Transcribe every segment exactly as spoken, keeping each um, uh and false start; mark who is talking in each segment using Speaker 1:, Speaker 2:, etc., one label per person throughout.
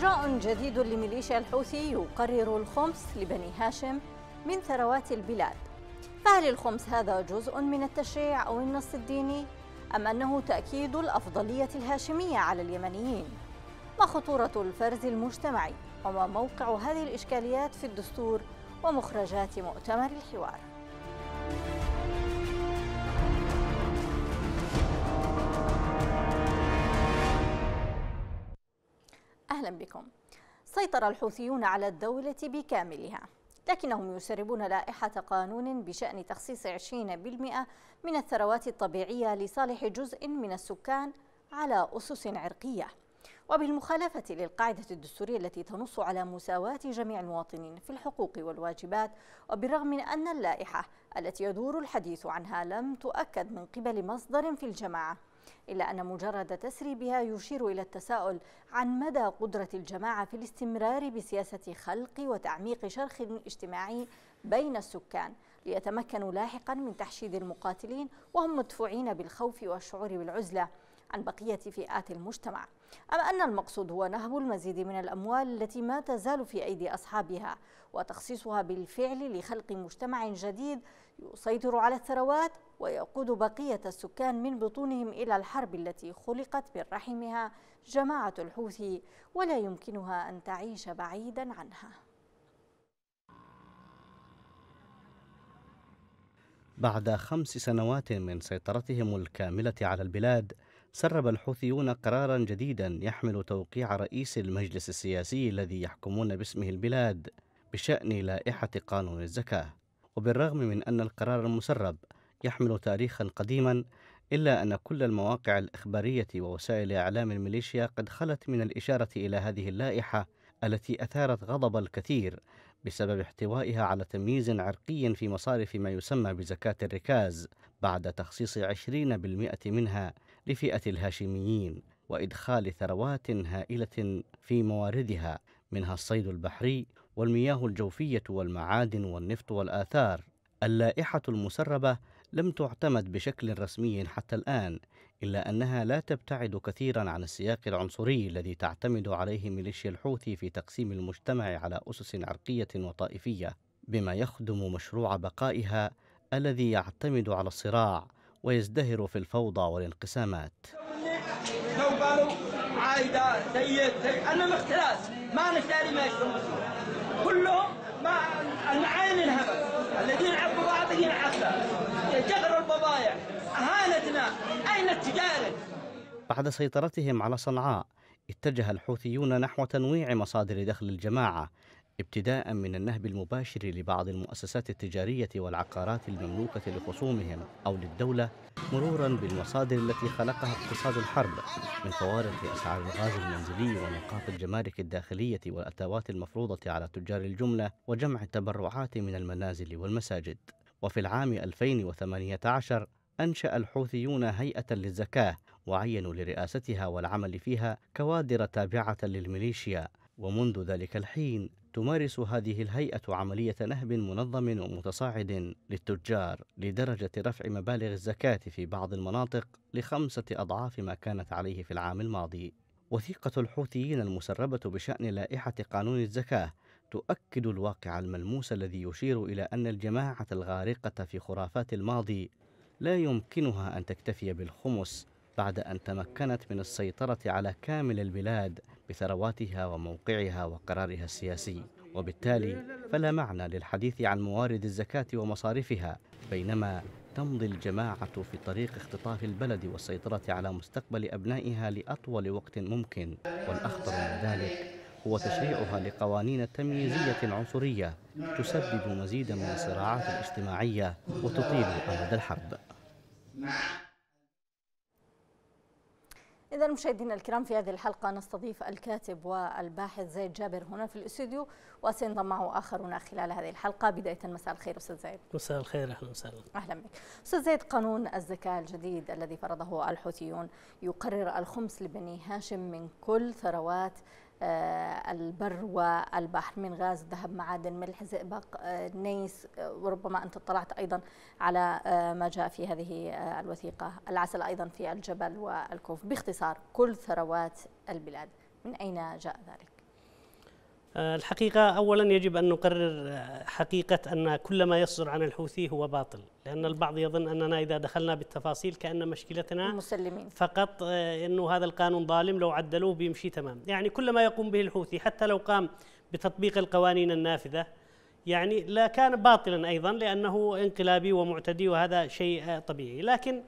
Speaker 1: إجراء جديد لميليشيا الحوثي يقرر الخمس لبني هاشم من ثروات البلاد، فهل الخمس هذا جزء من التشريع أو النص الديني أم أنه تأكيد الأفضلية الهاشمية على اليمنيين؟ ما خطورة الفرز المجتمعي وما موقع هذه الإشكاليات في الدستور ومخرجات مؤتمر الحوار؟ أهلا بكم. سيطر الحوثيون على الدولة بكاملها، لكنهم يسربون لائحة قانون بشأن تخصيص عشرين بالمئة من الثروات الطبيعية لصالح جزء من السكان على أسس عرقية، وبالمخالفة للقاعدة الدستورية التي تنص على مساواة جميع المواطنين في الحقوق والواجبات. وبالرغم من أن اللائحة التي يدور الحديث عنها لم تؤكد من قبل مصدر في الجماعة، إلا أن مجرد تسريبها يشير إلى التساؤل عن مدى قدرة الجماعة في الاستمرار بسياسة خلق وتعميق شرخ اجتماعي بين السكان ليتمكنوا لاحقا من تحشيد المقاتلين وهم مدفوعين بالخوف والشعور بالعزلة عن بقية فئات المجتمع، أم أن المقصود هو نهب المزيد من الأموال التي ما تزال في أيدي أصحابها وتخصيصها بالفعل لخلق مجتمع جديد يسيطر على الثروات ويقود بقية السكان من بطونهم إلى الحرب التي خلقت من رحمها جماعة الحوثي ولا يمكنها أن تعيش بعيدا عنها؟
Speaker 2: بعد خمس سنوات من سيطرتهم الكاملة على البلاد، سرب الحوثيون قرارا جديدا يحمل توقيع رئيس المجلس السياسي الذي يحكمون باسمه البلاد بشأن لائحة قانون الزكاة. وبالرغم من أن القرار المسرب يحمل تاريخا قديما، إلا أن كل المواقع الإخبارية ووسائل إعلام الميليشيا قد خلت من الإشارة إلى هذه اللائحة التي أثارت غضب الكثير بسبب احتوائها على تمييز عرقي في مصارف ما يسمى بزكاة الركاز، بعد تخصيص عشرين بالمئة منها لفئة الهاشميين وإدخال ثروات هائلة في مواردها، منها الصيد البحري والمياه الجوفية والمعادن والنفط والآثار. اللائحة المسربة لم تعتمد بشكل رسمي حتى الآن، إلا أنها لا تبتعد كثيرا عن السياق العنصري الذي تعتمد عليه ميليشيا الحوثي في تقسيم المجتمع على أسس عرقية وطائفية، بما يخدم مشروع بقائها الذي يعتمد على الصراع ويزدهر في الفوضى والانقسامات.
Speaker 3: لو قالوا عايدة سيد سيد أنا اختلاس ما نشتري ما يشترون كلهم ما المعاين الهبل الذين عبوا بعضهم عبا جغروا البضائع أهانتنا أين التجارة؟
Speaker 2: بعد سيطرتهم على صنعاء، اتجه الحوثيون نحو تنويع مصادر دخل الجماعة، ابتداء من النهب المباشر لبعض المؤسسات التجارية والعقارات المملوكة لخصومهم أو للدولة، مرورا بالمصادر التي خلقها اقتصاد الحرب من فوارق أسعار الغاز المنزلي ونقاط الجمارك الداخلية والأتاوات المفروضة على تجار الجملة وجمع التبرعات من المنازل والمساجد. وفي العام ألفين وثمانية عشر أنشأ الحوثيون هيئة للزكاة وعينوا لرئاستها والعمل فيها كوادر تابعة للميليشيا، ومنذ ذلك الحين تمارس هذه الهيئة عملية نهب منظم ومتصاعد للتجار لدرجة رفع مبالغ الزكاة في بعض المناطق لخمسة أضعاف ما كانت عليه في العام الماضي. وثيقة الحوثيين المسربة بشأن لائحة قانون الزكاة تؤكد الواقع الملموس الذي يشير إلى أن الجماعة الغارقة في خرافات الماضي لا يمكنها أن تكتفي بالخمس بعد أن تمكنت من السيطرة على كامل البلاد بثرواتها وموقعها وقرارها السياسي، وبالتالي فلا معنى للحديث عن موارد الزكاة ومصارفها بينما تمضي الجماعة في طريق اختطاف البلد والسيطرة على مستقبل أبنائها لأطول وقت ممكن. والأخطر من ذلك هو تشريعها لقوانين تمييزية عنصرية تسبب مزيدا من الصراعات الاجتماعية وتطيل أمد الحرب.
Speaker 1: إذا مشاهدينا الكرام، في هذه الحلقة نستضيف الكاتب والباحث زيد جابر هنا في الاستوديو، وسينضم معه آخرون خلال هذه الحلقة. بداية مساء الخير أستاذ زيد.
Speaker 4: مساء الخير، أهلا وسهلا.
Speaker 1: أهلا بك أستاذ زيد. قانون الزكاة الجديد الذي فرضه الحوثيون يقرر الخمس لبني هاشم من كل ثروات البر والبحر من غاز، ذهب، معادن، ملح، زئبق، نيس، وربما أنت اطلعت أيضا على ما جاء في هذه الوثيقة، العسل أيضا في الجبل والكوف. باختصار كل ثروات البلاد، من أين جاء ذلك؟
Speaker 4: الحقيقة أولا يجب أن نقرر حقيقة أن كل ما يصدر عن الحوثي هو باطل، لأن البعض يظن أننا إذا دخلنا بالتفاصيل كأن مشكلتنا
Speaker 1: مسلمين
Speaker 4: فقط أنه هذا القانون ظالم لو عدلوه بيمشي تمام. يعني كل ما يقوم به الحوثي حتى لو قام بتطبيق القوانين النافذة يعني لا كان باطلا أيضا، لأنه انقلابي ومعتدي وهذا شيء طبيعي. لكن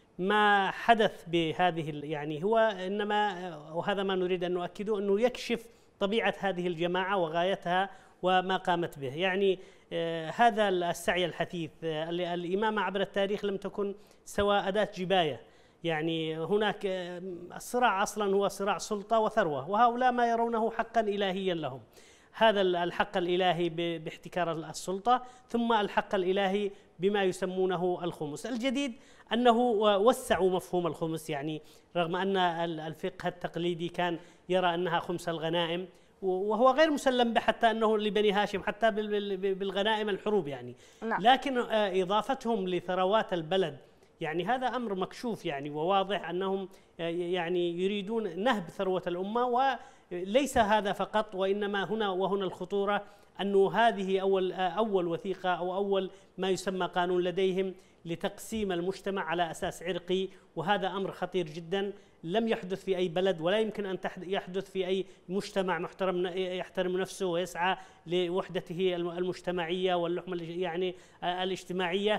Speaker 4: ما حدث بهذه يعني هو إنما، وهذا ما نريد أن نؤكده، أنه يكشف طبيعة هذه الجماعة وغايتها وما قامت به. يعني آه هذا السعي الحثيث، آه الإمامة عبر التاريخ لم تكن سوى أداة جباية. يعني هناك آه الصراع أصلا هو صراع سلطة وثروة، وهؤلاء ما يرونه حقا إلهيا لهم، هذا الحق الإلهي باحتكار السلطة، ثم الحق الإلهي بما يسمونه الخمس. الجديد أنه وسعوا مفهوم الخمس، يعني رغم أن الفقه التقليدي كان يرى أنها خمس الغنائم، وهو غير مسلم به حتى أنه لبني هاشم حتى بالغنائم الحروب يعني. نعم. لكن إضافتهم لثروات البلد يعني هذا أمر مكشوف يعني وواضح أنهم يعني يريدون نهب ثروة الأمة. وليس هذا فقط، وإنما هنا وهنا الخطورة، أنه هذه أول أول وثيقة أو أول ما يسمى قانون لديهم لتقسيم المجتمع على أساس عرقي، وهذا أمر خطير جدا لم يحدث في أي بلد ولا يمكن أن يحدث في أي مجتمع محترم يحترم نفسه ويسعى لوحدته المجتمعية واللحمة يعني الاجتماعية.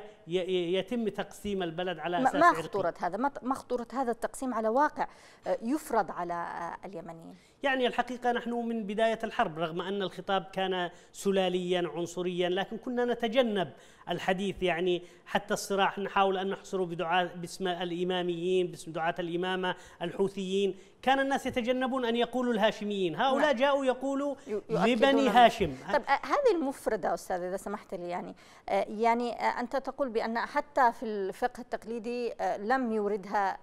Speaker 4: يتم تقسيم البلد على أساس
Speaker 1: ما
Speaker 4: عرقي.
Speaker 1: خطورة هذا؟ ما خطورة هذا التقسيم على واقع يفرض على اليمنيين؟
Speaker 4: يعني الحقيقة نحن من بداية الحرب رغم أن الخطاب كان سلاليا عنصريا، لكن كنا نتجنب الحديث يعني حتى الصراع نحاول أن نحصره بدعاء باسم الإماميين، باسم دعاة الإمامة الحوثيين. كان الناس يتجنبون أن يقولوا الهاشميين، هؤلاء جاءوا يقولوا لبني هاشم.
Speaker 1: طب هذه المفردة أستاذ إذا سمحت لي، يعني يعني أنت تقول بأن حتى في الفقه التقليدي لم يوردها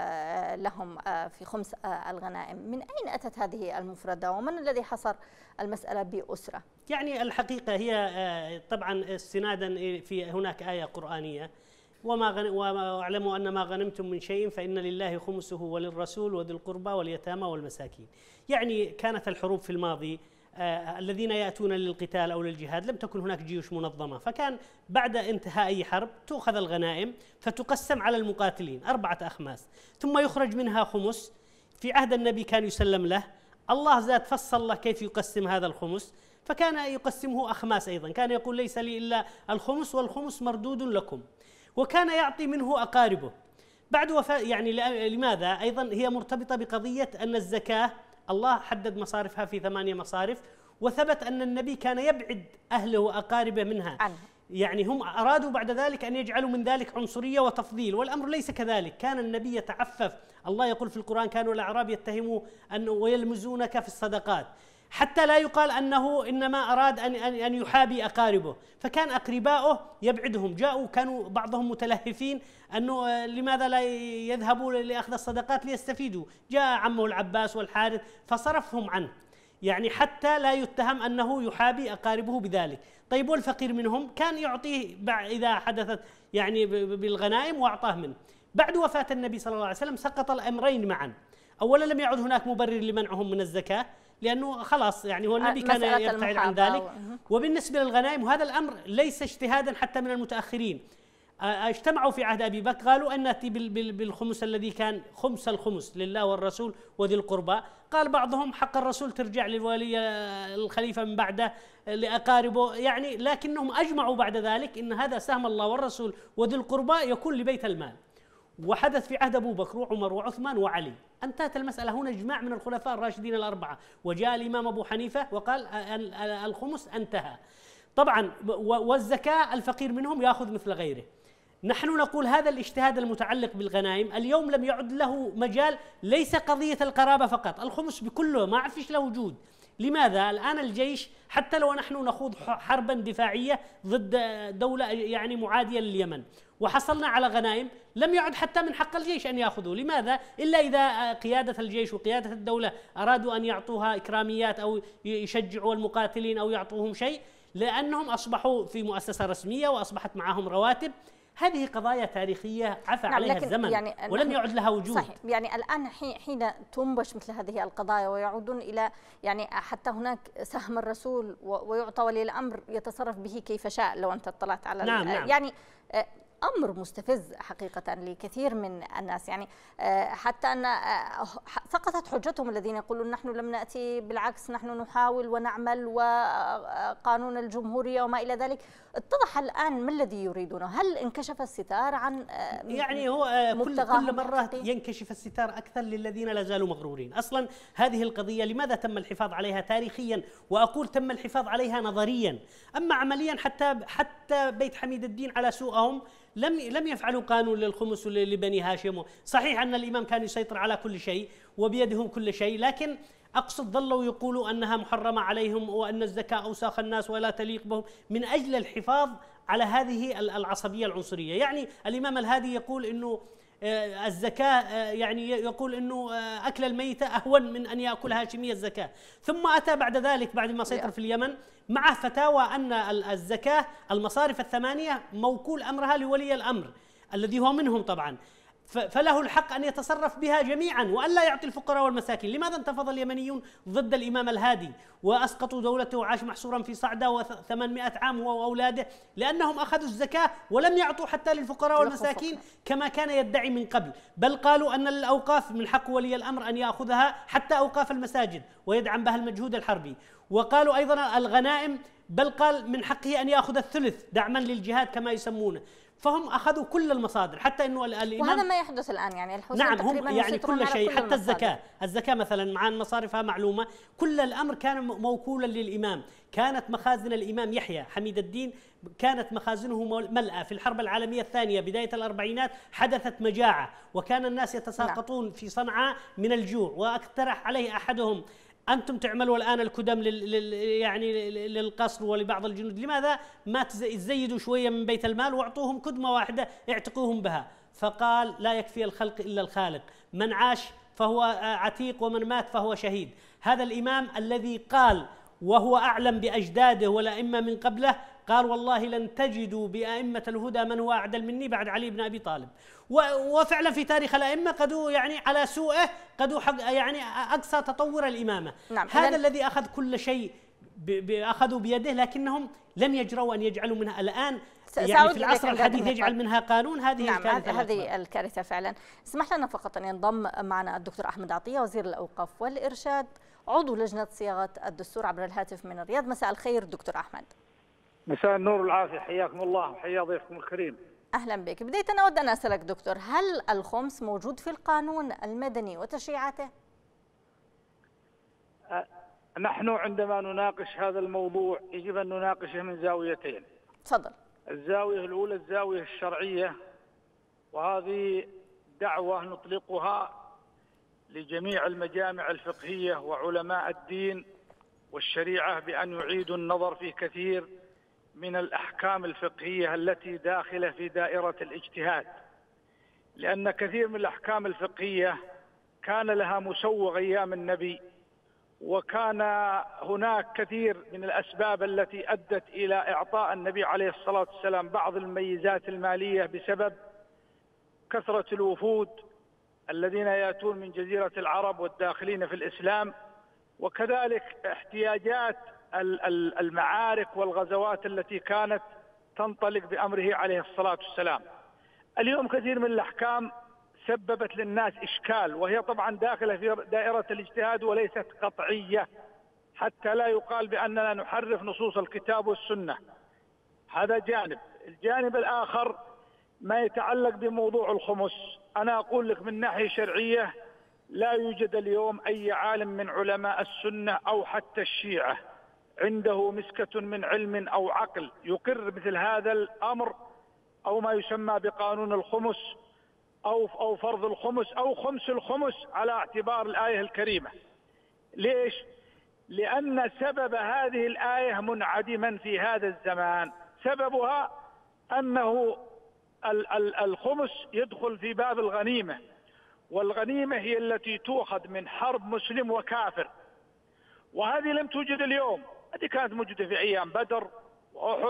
Speaker 1: لهم في خمس الغنائم. من أين أتت هذه المفردة ومن الذي حصر المسألة بأسرة؟
Speaker 4: يعني الحقيقة هي طبعا استنادا في هناك آية قرآنية وما غن... واعلموا أن ما غنمتم من شيء فإن لله خمسه وللرسول وذي القربى واليتامى والمساكين. يعني كانت الحروب في الماضي آه الذين يأتون للقتال أو للجهاد لم تكن هناك جيوش منظمة، فكان بعد انتهاء أي حرب تؤخذ الغنائم فتقسم على المقاتلين أربعة أخماس، ثم يخرج منها خمس. في عهد النبي كان يسلم له، الله زاد فصل له كيف يقسم هذا الخمس، فكان يقسمه أخماس أيضا، كان يقول ليس لي إلا الخمس والخمس مردود لكم، وكان يعطي منه أقاربه بعد وفاة. يعني لماذا؟ أيضا هي مرتبطة بقضية أن الزكاة الله حدد مصارفها في ثمانية مصارف، وثبت أن النبي كان يبعد أهله وأقاربه منها عنه. يعني هم أرادوا بعد ذلك أن يجعلوا من ذلك عنصرية وتفضيل، والأمر ليس كذلك. كان النبي يتعفف، الله يقول في القرآن كانوا الأعراب يتهموا أنه ويلمزونك في الصدقات، حتى لا يقال أنه إنما أراد أن أن يحابي أقاربه، فكان أقرباؤه يبعدهم. جاءوا كانوا بعضهم متلهفين أنه لماذا لا يذهبوا لأخذ الصدقات ليستفيدوا، جاء عمه العباس والحارث فصرفهم عنه، يعني حتى لا يتهم أنه يحابي أقاربه بذلك. طيب والفقير منهم كان يعطيه إذا حدثت يعني بالغنائم وأعطاه منه. بعد وفاة النبي صلى الله عليه وسلم سقط الأمرين معا. أولا لم يعد هناك مبرر لمنعهم من الزكاة لأنه خلاص يعني هو النبي كان يبتعد عن ذلك. وبالنسبة للغنائم وهذا الأمر ليس اجتهادا حتى من المتأخرين، اجتمعوا في عهد أبي بكر قالوا أن نأتي بالخمس الذي كان خمس الخمس لله والرسول وذي القربى. قال بعضهم حق الرسول ترجع للولي الخليفة من بعده لأقاربه، يعني لكنهم أجمعوا بعد ذلك أن هذا سهم الله والرسول وذي القربى يكون لبيت المال. وحدث في عهد أبو بكر وعمر وعثمان وعلي، انتهت المسألة هنا. إجماع من الخلفاء الراشدين الأربعة، وجاء الإمام أبو حنيفة وقال الخمس انتهى. طبعا والزكاة الفقير منهم يأخذ مثل غيره. نحن نقول هذا الاجتهاد المتعلق بالغنائم اليوم لم يعد له مجال، ليس قضية القرابة فقط، الخمس بكله ما فيش له وجود. لماذا؟ الآن الجيش حتى لو نحن نخوض حربا دفاعية ضد دولة يعني معادية لليمن وحصلنا على غنائم، لم يعد حتى من حق الجيش أن يأخذوا. لماذا؟ إلا إذا قيادة الجيش وقيادة الدولة أرادوا أن يعطوها إكراميات أو يشجعوا المقاتلين أو يعطوهم شيء، لأنهم أصبحوا في مؤسسة رسمية وأصبحت معهم رواتب. هذه قضايا تاريخية عفى
Speaker 1: نعم
Speaker 4: عليها الزمن
Speaker 1: يعني
Speaker 4: ولم يعد لها وجود.
Speaker 1: صحيح، يعني الآن حين تنبش مثل هذه القضايا ويعودون إلى يعني حتى هناك سهم الرسول ويعطى ولي الأمر يتصرف به كيف شاء، لو أنت اطلعت على
Speaker 4: نعم نعم.
Speaker 1: يعني أمر مستفز حقيقة لكثير من الناس، يعني حتى أن سقطت حجتهم الذين يقولون نحن لم نأتي، بالعكس نحن نحاول ونعمل وقانون الجمهورية وما إلى ذلك. اتضح الآن ما الذي يريدونه، هل انكشف الستار عن
Speaker 4: يعني هو كل, كل مرة ينكشف الستار أكثر للذين لا زالوا مغرورين. أصلا هذه القضية لماذا تم الحفاظ عليها تاريخيا، وأقول تم الحفاظ عليها نظريا، أما عمليا حتى حتى بيت حميد الدين على سوءهم لم لم يفعلوا قانون للخمس لبني هاشم. صحيح أن الإمام كان يسيطر على كل شيء وبيدهم كل شيء، لكن أقصد ظلوا يقولوا أنها محرمة عليهم وأن الزكاة أوساخ الناس ولا تليق بهم من أجل الحفاظ على هذه العصبية العنصرية. يعني الإمام الهادي يقول أنه الزكاة يعني يقول أنه أكل الميتة أهون من أن يأكل هاشمية الزكاة، ثم أتى بعد ذلك بعد ما سيطر في اليمن مع فتاوى أن الزكاة المصارف الثمانية موكول أمرها لولي الأمر الذي هو منهم طبعا، فله الحق أن يتصرف بها جميعا وأن لا يعطي الفقراء والمساكين. لماذا انتفض اليمنيون ضد الإمام الهادي وأسقطوا دولته وعاش محصورا في صعدة وثمانمائة عام هو وأولاده؟ لأنهم أخذوا الزكاة ولم يعطوا حتى للفقراء والمساكين كما كان يدعي من قبل، بل قالوا أن الأوقاف من حق ولي الأمر أن يأخذها حتى أوقاف المساجد ويدعم بها المجهود الحربي. وقالوا أيضا الغنائم بل قال من حقه أن يأخذ الثلث دعما للجهاد كما يسمونه. فهم أخذوا كل المصادر، حتى أنه الإمام
Speaker 1: وهذا ما يحدث الآن، يعني الحوثيين
Speaker 4: نعم
Speaker 1: تقريبا
Speaker 4: هم يعني كل شيء حتى
Speaker 1: المصادر.
Speaker 4: الزكاة الزكاة مثلا مع مصارفها معلومة، كل الأمر كان موكولا للإمام. كانت مخازن الإمام يحيى حميد الدين كانت مخازنه ملأى. في الحرب العالمية الثانية بداية الأربعينات حدثت مجاعة وكان الناس يتساقطون نعم. في صنعاء من الجوع، واقترح عليه أحدهم أنتم تعملوا الآن الكدم لل يعني للقصر ولبعض الجنود، لماذا ما تزيدوا شوية من بيت المال واعطوهم كدمة واحدة اعتقوهم بها؟ فقال لا يكفي الخلق إلا الخالق، من عاش فهو عتيق ومن مات فهو شهيد. هذا الإمام الذي قال وهو أعلم بأجداده والأئمة من قبله، قال والله لن تجدوا بأئمة الهدى من هو أعدل مني بعد علي بن أبي طالب. وفعلا في تاريخ الأئمة قدوا يعني على سوءه قدوا يعني أقصى تطور الإمامة.
Speaker 1: نعم.
Speaker 4: هذا الذي أخذ كل شيء أخذوا بيده، لكنهم لم يجروا أن يجعلوا منها الآن يعني في العصر الحديث يجعل منها قانون. هذه
Speaker 1: نعم
Speaker 4: الكارثة
Speaker 1: هذه الكارثة فعلا. اسمح لنا فقط أن ينضم معنا الدكتور أحمد عطية وزير الأوقاف والإرشاد عضو لجنة صياغة الدستور عبر الهاتف من الرياض. مساء الخير دكتور أحمد.
Speaker 5: مساء النور والعافية، حياكم الله وحيا ضيفكم الكريم.
Speaker 1: أهلا بك. بداية أود أن أسألك دكتور، هل الخمس موجود في القانون المدني وتشريعاته؟
Speaker 5: أه نحن عندما نناقش هذا الموضوع يجب أن نناقشه من زاويتين.
Speaker 1: تفضل.
Speaker 5: الزاوية الأولى الزاوية الشرعية، وهذه دعوة نطلقها لجميع المجامع الفقهية وعلماء الدين والشريعة بأن يعيدوا النظر في كثير من الأحكام الفقهية التي داخلة في دائرة الاجتهاد، لأن كثير من الأحكام الفقهية كان لها مسوغ أيام النبي، وكان هناك كثير من الأسباب التي أدت إلى إعطاء النبي عليه الصلاة والسلام بعض الميزات المالية بسبب كثرة الوفود الذين يأتون من جزيرة العرب والداخلين في الإسلام، وكذلك احتياجات المعارك والغزوات التي كانت تنطلق بأمره عليه الصلاة والسلام. اليوم كثير من الأحكام سببت للناس إشكال، وهي طبعا داخلة في دائرة الاجتهاد وليست قطعية، حتى لا يقال بأننا نحرف نصوص الكتاب والسنة. هذا جانب. الجانب الآخر ما يتعلق بموضوع الخمس، أنا أقول لك من ناحية شرعية لا يوجد اليوم أي عالم من علماء السنة أو حتى الشيعة عنده مسكة من علم أو عقل يقر مثل هذا الأمر أو ما يسمى بقانون الخمس أو أو فرض الخمس أو خمس الخمس على اعتبار الآية الكريمة. ليش؟ لأن سبب هذه الآية منعدما في هذا الزمان. سببها أنه الخمس يدخل في باب الغنيمة، والغنيمة هي التي تؤخذ من حرب مسلم وكافر، وهذه لم توجد اليوم. هذه كانت موجودة في أيام بدر وأحد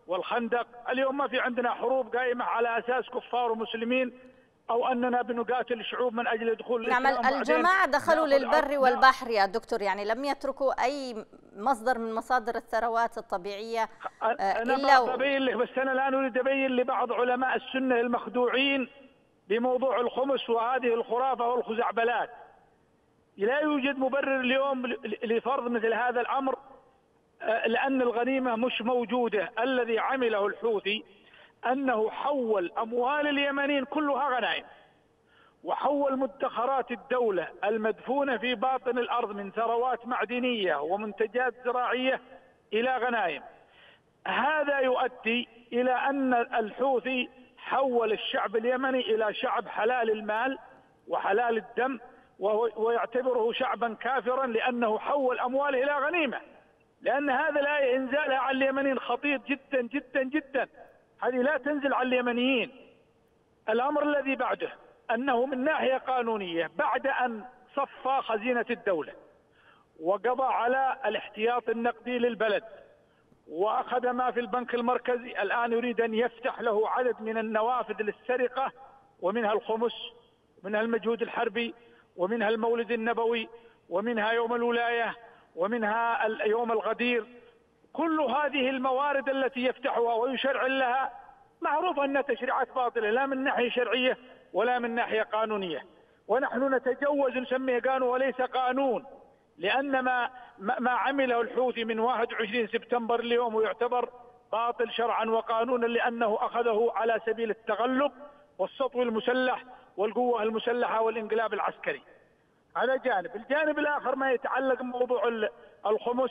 Speaker 5: والخندق. اليوم ما في عندنا حروب قائمة على أساس كفار ومسلمين أو أننا بنقاتل الشعوب من أجل دخول الإسلام.
Speaker 1: نعم، الجماعة دخلوا للبر والبحر يا دكتور، يعني لم يتركوا أي مصدر من مصادر الثروات الطبيعية.
Speaker 5: أنا إلا و... أبين لك، بس أنا الآن أريد أبين لبعض علماء السنة المخدوعين بموضوع الخمس وهذه الخرافة والخزعبلات. لا يوجد مبرر اليوم لفرض مثل هذا الأمر، لأن الغنيمة مش موجودة. الذي عمله الحوثي أنه حول أموال اليمنيين كلها غنائم، وحول مدخرات الدولة المدفونة في باطن الأرض من ثروات معدنية ومنتجات زراعية إلى غنائم. هذا يؤدي إلى أن الحوثي حول الشعب اليمني إلى شعب حلال المال وحلال الدم، ويعتبره شعبا كافرا لأنه حول أمواله إلى غنيمة. لأن هذا الآية إنزالها على اليمنيين خطير جدا جدا جدا، هذه لا تنزل على اليمنيين. الأمر الذي بعده أنه من ناحية قانونية، بعد أن صفى خزينة الدولة وقضى على الاحتياط النقدي للبلد وأخذ ما في البنك المركزي، الآن يريد أن يفتح له عدد من النوافذ للسرقة، ومنها الخمس، ومنها المجهود الحربي، ومنها المولد النبوي، ومنها يوم الولاية، ومنها يوم الغدير. كل هذه الموارد التي يفتحها ويشرع لها معروف أنها تشريعات باطلة، لا من ناحية شرعية ولا من ناحية قانونية. ونحن نتجوز نسميه قانون وليس قانون، لأن ما, ما عمله الحوثي من واحد وعشرين سبتمبر اليوم ويعتبر باطل شرعا وقانونا، لأنه أخذه على سبيل التغلب والسطو المسلح والقوة المسلحة والانقلاب العسكري. هذا جانب. الجانب الآخر ما يتعلق بموضوع الخمس،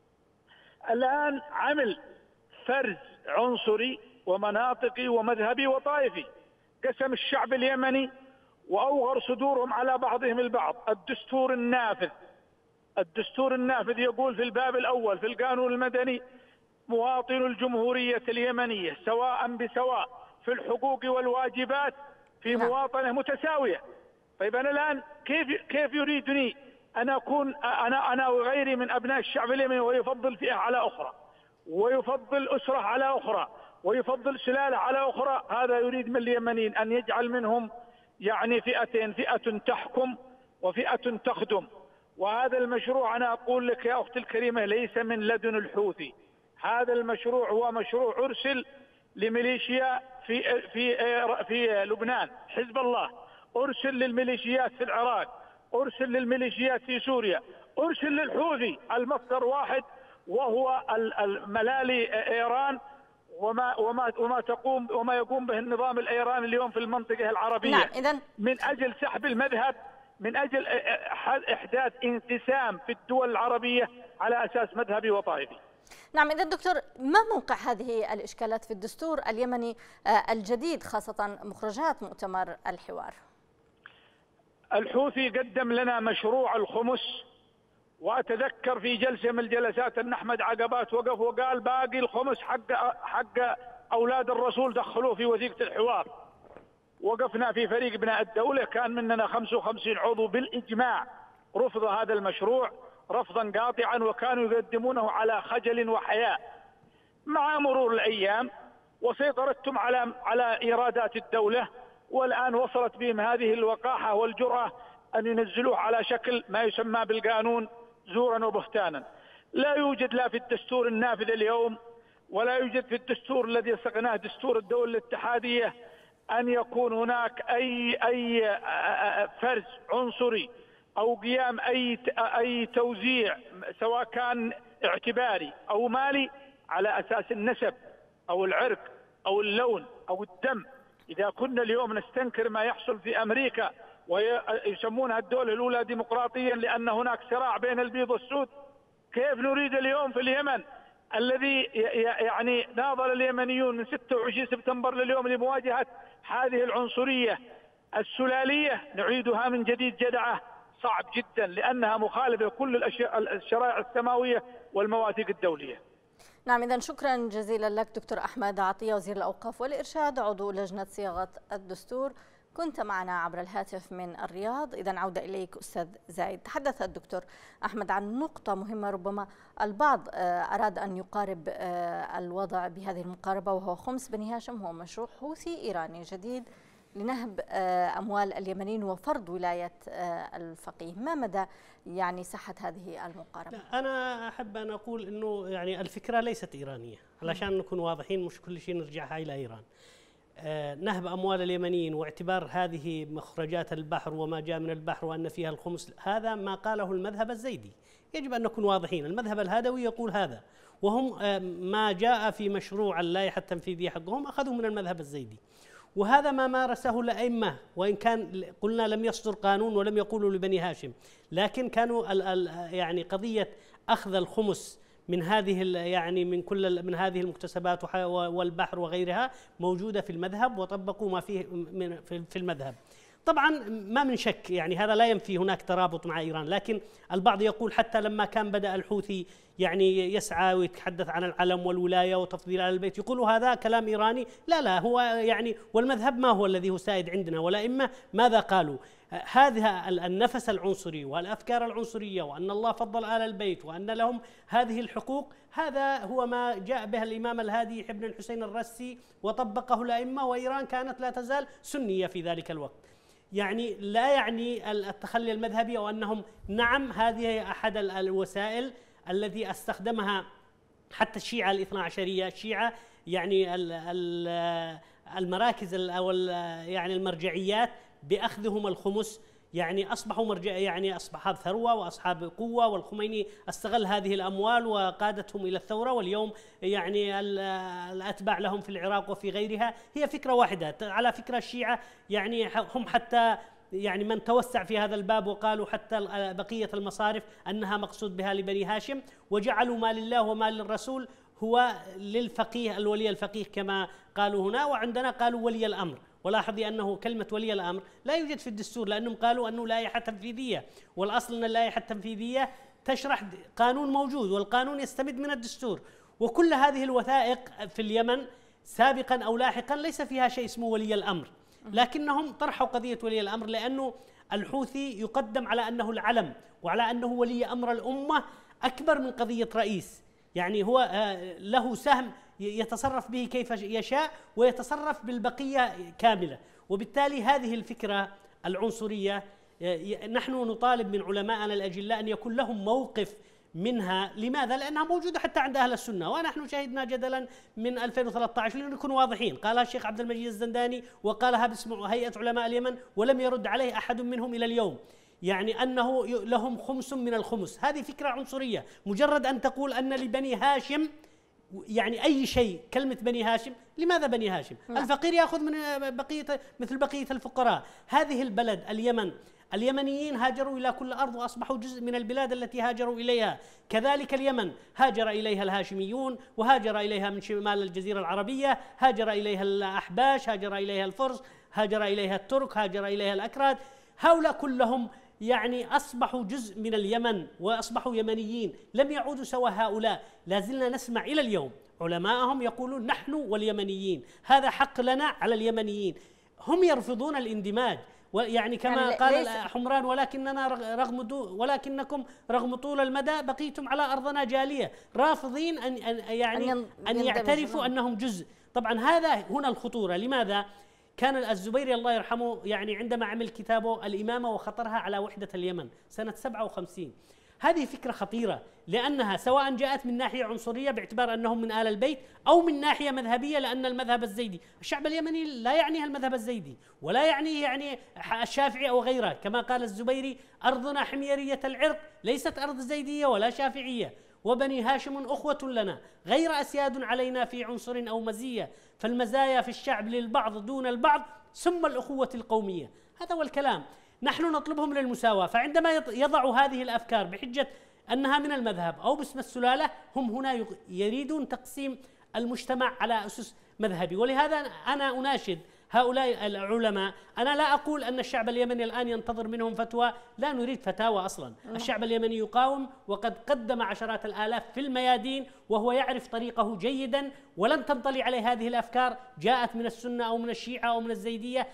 Speaker 5: الآن عمل فرز عنصري ومناطقي ومذهبي وطائفي، قسم الشعب اليمني وأوغر صدورهم على بعضهم البعض. الدستور النافذ الدستور النافذ يقول في الباب الأول في القانون المدني: مواطن الجمهورية اليمنية سواء بسواء في الحقوق والواجبات في مواطنة متساوية. طيب أنا الآن كيف كيف يريدني أن أكون أنا أنا وغيري من أبناء الشعب اليمني ويفضل فئة على أخرى، ويفضل أسرة على أخرى، ويفضل سلالة على أخرى؟ هذا يريد من اليمنيين أن يجعل منهم يعني فئتين، فئة تحكم وفئة تخدم. وهذا المشروع أنا أقول لك يا أختي الكريمة ليس من لدن الحوثي، هذا المشروع هو مشروع أرسل لميليشيا في في في لبنان، حزب الله، أرسل للميليشيات في العراق، أرسل للميليشيات في سوريا، أرسل للحوثي. المصدر واحد وهو الملالي إيران وما وما وما تقوم وما يقوم به النظام الإيراني اليوم في المنطقة العربية.
Speaker 1: نعم، إذن
Speaker 5: من أجل سحب المذهب، من أجل إحداث انقسام في الدول العربية على أساس مذهبي وطائفي.
Speaker 1: نعم، إذا دكتور، ما موقع هذه الإشكالات في الدستور اليمني الجديد، خاصة مخرجات مؤتمر الحوار؟
Speaker 5: الحوثي قدم لنا مشروع الخمس، وأتذكر في جلسة من الجلسات أن أحمد عقبات وقف وقال باقي الخمس حق حق أولاد الرسول دخلوه في وثيقة الحوار. وقفنا في فريق بناء الدولة، كان مننا خمسة وخمسين عضو بالإجماع رفض هذا المشروع رفضا قاطعا، وكانوا يقدمونه على خجل وحياء. مع مرور الأيام وسيطرتم على على إيرادات الدولة، والآن وصلت بهم هذه الوقاحة والجرأة أن ينزلوه على شكل ما يسمى بالقانون زورا وبهتانا. لا يوجد لا في الدستور النافذ اليوم ولا يوجد في الدستور الذي صغناه دستور الدولة الاتحادية أن يكون هناك أي أي فرز عنصري أو قيام أي أي توزيع سواء كان اعتباري أو مالي على أساس النسب أو العرق أو اللون أو الدم. إذا كنا اليوم نستنكر ما يحصل في أمريكا ويسمونها الدولة الأولى ديمقراطيا لأن هناك صراع بين البيض والسود، كيف نريد اليوم في اليمن الذي يعني ناضل اليمنيون من ستة وعشرين سبتمبر لليوم لمواجهة هذه العنصرية السلالية نعيدها من جديد جدعة؟ صعب جدا، لأنها مخالفة لكل الشرائع السماوية والمواثيق الدولية.
Speaker 1: نعم، إذن شكرا جزيلا لك دكتور أحمد عطية، وزير الأوقاف والإرشاد، عضو لجنة صياغة الدستور. كنت معنا عبر الهاتف من الرياض. إذا عودة إليك أستاذ زايد. تحدث الدكتور أحمد عن نقطة مهمة، ربما البعض أراد أن يقارب الوضع بهذه المقاربة، وهو خمس بني هاشم هو مشروع حوثي إيراني جديد لنهب أموال اليمنيين وفرض ولاية الفقيه. ما مدى يعني صحة هذه المقاربة؟
Speaker 4: لا، أنا أحب أن أقول أنه يعني الفكرة ليست إيرانية، علشان نكون واضحين، مش كل شيء نرجعها إلى إيران. نهب أموال اليمنيين واعتبار هذه مخرجات البحر وما جاء من البحر وأن فيها الخمس، هذا ما قاله المذهب الزيدي. يجب أن نكون واضحين، المذهب الهدوي يقول هذا، وهم ما جاء في مشروع اللائحة التنفيذية حقهم أخذوا من المذهب الزيدي، وهذا ما مارسه الأئمة، وإن كان قلنا لم يصدر قانون ولم يقولوا لبني هاشم، لكن كانوا ال ال يعني قضية أخذ الخمس من هذه يعني من كل من هذه المكتسبات والبحر وغيرها موجودة في المذهب، وطبقوا ما فيه من في المذهب. طبعا ما من شك يعني هذا لا ينفي هناك ترابط مع إيران، لكن البعض يقول حتى لما كان بدأ الحوثي يعني يسعى ويتحدث عن العلم والولاية وتفضيل آل البيت يقولوا هذا كلام إيراني. لا لا، هو يعني والمذهب ما هو الذي هو سائد عندنا، والأئمة ماذا قالوا؟ هذا النفس العنصري والأفكار العنصرية وأن الله فضل آل البيت وأن لهم هذه الحقوق، هذا هو ما جاء به الإمام الهادي ابن الحسين الرسي وطبقه الأئمة، وإيران كانت لا تزال سنية في ذلك الوقت. يعني لا يعني التخلي المذهبي، أو أنهم نعم هذه أحد الوسائل التي استخدمها حتى الشيعة الاثنا عشرية، الشيعة يعني المراكز أو يعني المرجعيات بأخذهم الخمس يعني أصبحوا مرجع يعني أصحاب ثروة وأصحاب قوة، والخميني استغل هذه الأموال وقادتهم إلى الثورة، واليوم يعني الأتباع لهم في العراق وفي غيرها. هي فكرة واحدة. على فكرة الشيعة يعني هم حتى يعني من توسع في هذا الباب وقالوا حتى بقية المصارف أنها مقصود بها لبني هاشم، وجعلوا ما لله وما للرسول هو للفقيه الولي الفقيه كما قالوا هنا، وعندنا قالوا ولي الأمر. ولاحظي أنه كلمة ولي الأمر لا يوجد في الدستور، لأنهم قالوا أنه لائحة تنفيذية، والأصل أن اللائحة التنفيذية تشرح قانون موجود، والقانون يستمد من الدستور. وكل هذه الوثائق في اليمن سابقا أو لاحقا ليس فيها شيء اسمه ولي الأمر، لكنهم طرحوا قضية ولي الأمر لأنه الحوثي يقدم على أنه العلم وعلى أنه ولي أمر الأمة أكبر من قضية رئيس، يعني هو له سهم يتصرف به كيف يشاء ويتصرف بالبقية كاملة. وبالتالي هذه الفكرة العنصرية نحن نطالب من علمائنا الأجلاء أن يكون لهم موقف منها. لماذا؟ لأنها موجودة حتى عند أهل السنة، ونحن شهدنا جدلا من ألفين وثلاثة عشر لنكون واضحين، قالها الشيخ عبد المجيد الزنداني وقالها باسم هيئة علماء اليمن، ولم يرد عليه أحد منهم إلى اليوم، يعني أنه لهم خمس من الخمس. هذه فكرة عنصرية. مجرد أن تقول أن لبني هاشم يعني أي شيء، كلمة بني هاشم، لماذا بني هاشم؟ الفقير يأخذ من بقية مثل بقية الفقراء. هذه البلد اليمن، اليمنيين هاجروا إلى كل أرض وأصبحوا جزء من البلاد التي هاجروا إليها، كذلك اليمن هاجر إليها الهاشميون، وهاجر إليها من شمال الجزيرة العربية، هاجر إليها الأحباش، هاجر إليها الفرس، هاجر إليها الترك، هاجر إليها الأكراد. هؤلاء كلهم يعني أصبحوا جزء من اليمن وأصبحوا يمنيين، لم يعودوا سوى هؤلاء. لازلنا نسمع إلى اليوم علماءهم يقولون نحن واليمنيين، هذا حق لنا على اليمنيين. هم يرفضون الاندماج، يعني كما يعني قال حمران ولكننا رغم ولكنكم رغم طول المدى بقيتم على أرضنا جالية، رافضين أن يعني أن, أن يعترفوا أنهم جزء. طبعا هذا هنا الخطورة. لماذا؟ كان الزبيري الله يرحمه يعني عندما عمل كتابه الإمامة وخطرها على وحدة اليمن سنة سبعة وخمسين، هذه فكرة خطيرة، لأنها سواء جاءت من ناحية عنصرية باعتبار أنهم من آل البيت، أو من ناحية مذهبية لأن المذهب الزيدي، الشعب اليمني لا يعنيه المذهب الزيدي ولا يعنيه يعني الشافعي أو غيره، كما قال الزبيري أرضنا حميرية العرق ليست أرض زيدية ولا شافعية، وبني هاشم أخوة لنا غير أسياد علينا في عنصر أو مزية، فالمزايا في الشعب للبعض دون البعض ثم الأخوة القومية. هذا هو الكلام. نحن نطلبهم للمساواة، فعندما يضعوا هذه الأفكار بحجة أنها من المذهب أو باسم السلالة، هم هنا يريدون تقسيم المجتمع على أسس مذهبي. ولهذا أنا أناشد هؤلاء العلماء، أنا لا أقول أن الشعب اليمني الآن ينتظر منهم فتوى، لا نريد فتاوى أصلا. الشعب اليمني يقاوم وقد قدم عشرات الآلاف في الميادين، وهو يعرف طريقه جيدا، ولن تنطلي عليه هذه الأفكار جاءت من السنة أو من الشيعة أو من الزيدية.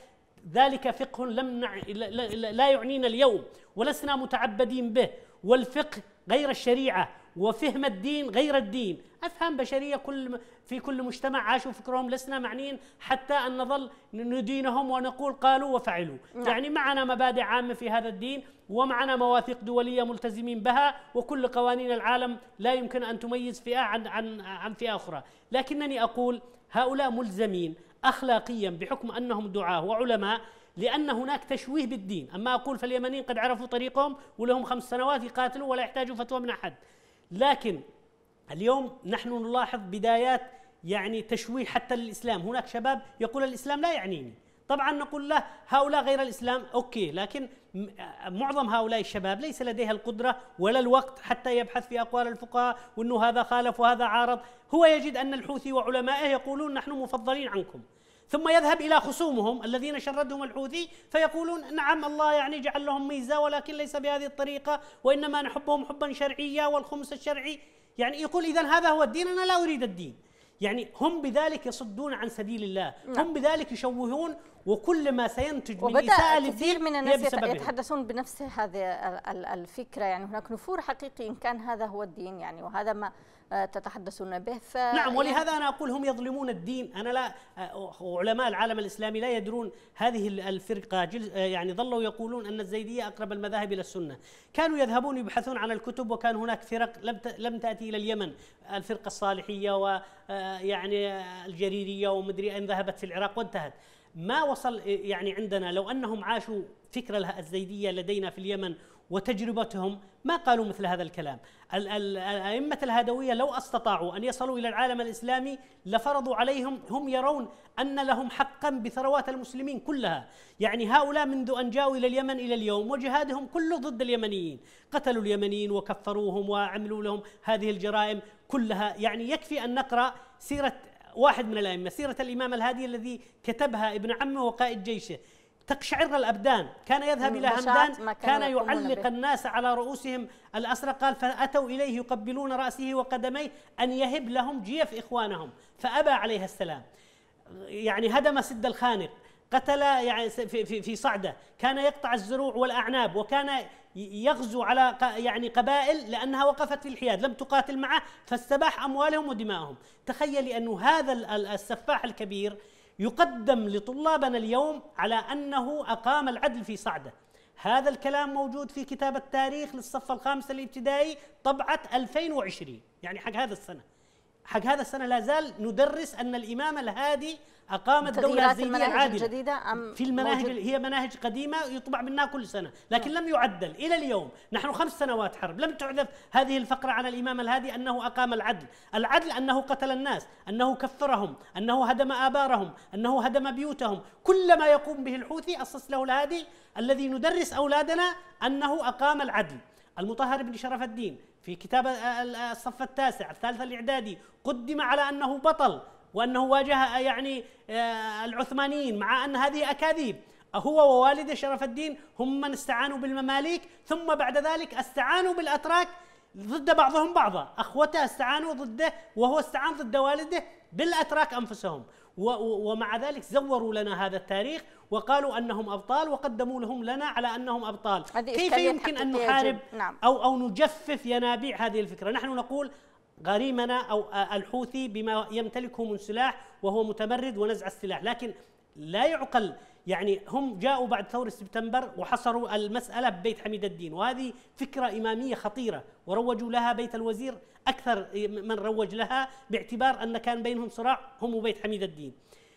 Speaker 4: ذلك فقه لم نع... لا يعنينا اليوم ولسنا متعبدين به، والفقه غير الشريعة وفهم الدين غير الدين، أفهام بشرية كل في كل مجتمع عاشوا فكرهم، لسنا معنيين حتى أن نظل ندينهم ونقول قالوا وفعلوا. نعم. يعني معنا مبادئ عامة في هذا الدين، ومعنا مواثيق دولية ملتزمين بها، وكل قوانين العالم لا يمكن أن تميز فئة عن عن عن فئة أخرى، لكنني أقول هؤلاء ملزمين أخلاقيا بحكم أنهم دعاة وعلماء، لأن هناك تشويه بالدين. أما أقول فاليمنيين قد عرفوا طريقهم ولهم خمس سنوات يقاتلوا ولا يحتاجوا فتوى من أحد، لكن اليوم نحن نلاحظ بدايات يعني تشويه حتى للإسلام. هناك شباب يقول الإسلام لا يعنيني، طبعا نقول له هؤلاء غير الإسلام أوكي، لكن معظم هؤلاء الشباب ليس لديها القدرة ولا الوقت حتى يبحث في أقوال الفقهاء وأنه هذا خالف وهذا عارض. هو يجد أن الحوثي وعلمائه يقولون نحن مفضلين عنكم، ثم يذهب إلى خصومهم الذين شردهم الحوثي فيقولون نعم الله يعني جعل لهم ميزة ولكن ليس بهذه الطريقة، وإنما نحبهم حبا شرعيا والخمس الشرعي. يعني يقول إذن هذا هو الدين، أنا لا أريد الدين. يعني هم بذلك يصدون عن سبيل الله. نعم. هم بذلك يشوهون، وكل ما سينتج من إساءة للدين
Speaker 1: كثير من الناس يتحدثون بنفس هذه الفكرة، يعني هناك نفور حقيقي إن كان هذا هو الدين، يعني وهذا ما تتحدثون به.
Speaker 4: نعم، ولهذا أنا أقول هم يظلمون الدين. أنا لا، علماء العالم الإسلامي لا يدرون هذه الفرقة، يعني ظلوا يقولون أن الزيدية أقرب المذاهب إلى السنة. كانوا يذهبون يبحثون عن الكتب، وكان هناك فرق لم لم تأتي إلى اليمن، الفرقة الصالحية ويعني الجريرية ومدري أين ذهبت في العراق وانتهت. ما وصل يعني عندنا، لو أنهم عاشوا فكرة الزيدية لدينا في اليمن وتجربتهم ما قالوا مثل هذا الكلام. الأئمة الهدوية لو استطاعوا أن يصلوا إلى العالم الإسلامي لفرضوا عليهم، هم يرون أن لهم حقا بثروات المسلمين كلها. يعني هؤلاء منذ أن جاءوا إلى اليمن إلى اليوم وجهادهم كله ضد اليمنيين، قتلوا اليمنيين وكفروهم وعملوا لهم هذه الجرائم كلها. يعني يكفي أن نقرأ سيرة واحد من الأئمة، سيرة الإمام الهادي الذي كتبها ابن عمه وقائد جيشه، تقشعر الأبدان. كان يذهب إلى همدان، كان يعلق الناس على رؤوسهم الأسرى، قال فأتوا إليه يقبلون رأسه وقدميه أن يهب لهم جيف إخوانهم، فأبى عليه السلام. يعني هدم سد الخانق، قتل يعني في, في, في صعدة، كان يقطع الزروع والأعناب، وكان يغزو على يعني قبائل لأنها وقفت في الحياد لم تقاتل معه، فاستباح أموالهم ودماءهم. تخيلي أن هذا السفاح الكبير يقدم لطلابنا اليوم على أنه أقام العدل في صعدة. هذا الكلام موجود في كتاب التاريخ للصف الخامس الابتدائي طبعة ألفين وعشرين، يعني حق هذا السنة. حق هذا السنة لا زال ندرس أن الإمام الهادي أقام الدولة الزيدية العادلة في المناهج. هي مناهج قديمة يطبع منها كل سنة، لكن لم يعدل إلى اليوم. نحن خمس سنوات حرب لم تعذف هذه الفقرة عن الإمام الهادي أنه أقام العدل. العدل أنه قتل الناس، أنه كفرهم، أنه هدم آبارهم، أنه هدم بيوتهم. كل ما يقوم به الحوثي أسس له الهادي الذي ندرس أولادنا أنه أقام العدل. المطهر بن شرف الدين في كتاب الصف التاسع الثالث الإعدادي قدم على أنه بطل وأنه واجه يعني العثمانيين، مع أن هذه أكاذيب. هو ووالده شرف الدين هم من استعانوا بالمماليك، ثم بعد ذلك استعانوا بالأتراك ضد بعضهم بعضا. أخوته استعانوا ضده وهو استعان ضد والده بالأتراك أنفسهم، ومع ذلك زوروا لنا هذا التاريخ وقالوا أنهم أبطال وقدموا لهم لنا على أنهم أبطال. كيف يمكن أن نحارب نعم. أو أو نجفف ينابيع هذه الفكرة؟ نحن نقول غريمنا أو الحوثي بما يمتلكه من سلاح وهو متمرد ونزع السلاح، لكن لا يعقل. يعني هم جاءوا بعد ثورة سبتمبر وحصروا المسألة ببيت حميد الدين، وهذه فكرة إمامية خطيرة، وروجوا لها بيت الوزير أكثر من روج لها، باعتبار أن كان بينهم صراع هم وبيت حميد الدين.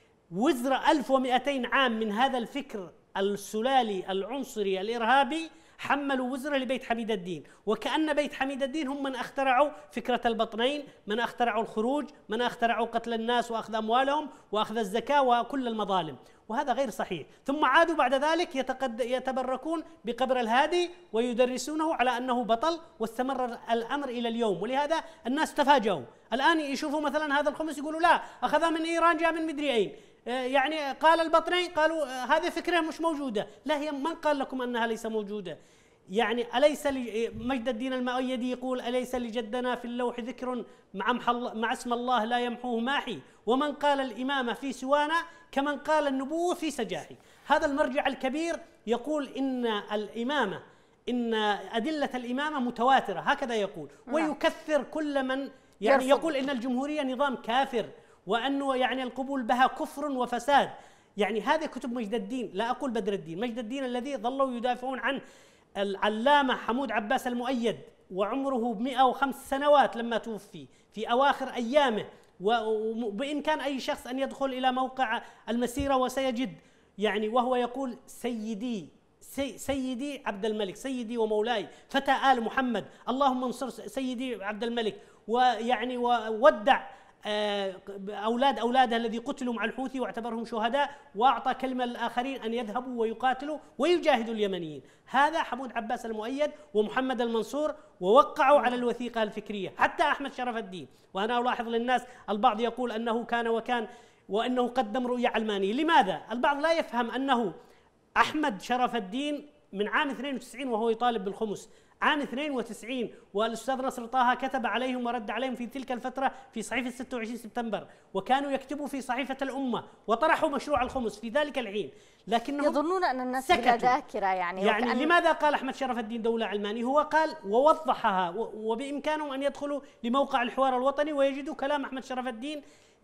Speaker 4: وزر ألف ومئتين عام من هذا الفكر السلالي العنصري الإرهابي حملوا وزره لبيت حميد الدين، وكأن بيت حميد الدين هم من اخترعوا فكرة البطنين، من اخترعوا الخروج، من اخترعوا قتل الناس وأخذ أموالهم وأخذ الزكاة وكل المظالم، وهذا غير صحيح. ثم عادوا بعد ذلك يتقد يتبركون بقبر الهادي ويدرسونه على أنه بطل، واستمر الأمر إلى اليوم. ولهذا الناس تفاجؤوا الآن، يشوفوا مثلا هذا الخمس يقولوا لا أخذها من إيران جاء من مدري أين، يعني قال البطنين قالوا هذه فكرة مش موجودة. لا، هي من قال لكم أنها ليس موجودة؟ يعني أليس مجد الدين المؤيدي يقول أليس لجدنا في اللوح ذكر مع, مع اسم الله لا يمحوه ماحي، ومن قال الإمامة في سوانا كمن قال النبوة في سجاحي. هذا المرجع الكبير يقول إن الإمامة إن أدلة الإمامة متواترة، هكذا يقول، ويكثر كل من يعني يقول إن الجمهورية نظام كافر وأنه يعني القبول بها كفر وفساد. يعني هذه كتب مجد الدين، لا أقول بدر الدين، مجد الدين الذي ظلوا يدافعون عن العلامة حمود عباس المؤيد وعمره مئة وخمس سنوات لما توفي في أواخر أيامه، وبإمكان أي شخص أن يدخل إلى موقع المسيرة وسيجد يعني، وهو يقول سيدي سي سيدي عبد الملك، سيدي ومولاي فتى آل محمد، اللهم انصر سيدي عبد الملك، ويعني وودع أولاد أولاده الذي قتلوا مع الحوثي واعتبرهم شهداء، وأعطى كلمة للآخرين أن يذهبوا ويقاتلوا ويجاهدوا اليمنيين. هذا حمود عباس المؤيد ومحمد المنصور، ووقعوا على الوثيقة الفكرية. حتى أحمد شرف الدين، وأنا ألاحظ للناس البعض يقول أنه كان وكان وأنه قدم رؤية علمانية. لماذا؟ البعض لا يفهم أنه أحمد شرف الدين من عام اثنين وتسعين وهو يطالب بالخمس، عام اثنين وتسعين والأستاذ نصر طه كتب عليهم ورد عليهم في تلك الفترة في صحيفة ستة وعشرين سبتمبر، وكانوا يكتبوا في صحيفة الأمة وطرحوا مشروع الخمس في ذلك الحين، لكنهم
Speaker 1: يظنون أن الناس بلا ذاكرة. يعني
Speaker 4: يعني وكأن لماذا قال أحمد شرف الدين دولة علمانية؟ هو قال ووضحها، وبإمكانهم أن يدخلوا لموقع الحوار الوطني ويجدوا كلام أحمد شرف الدين